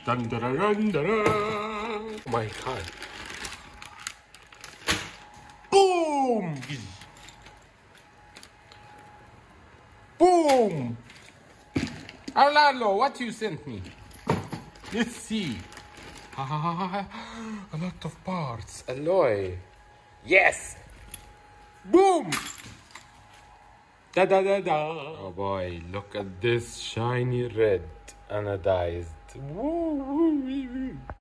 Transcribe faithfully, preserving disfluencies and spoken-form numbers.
Dun, dun, dun, dun, dun, dun. Oh my god. Boom! Boom! Rlaarlo, what you sent me? Let's see. A lot of parts. Alloy. Yes! Boom! Da da da da. Oh boy, look at this shiny red anodized. Woo, woo, woo, woo.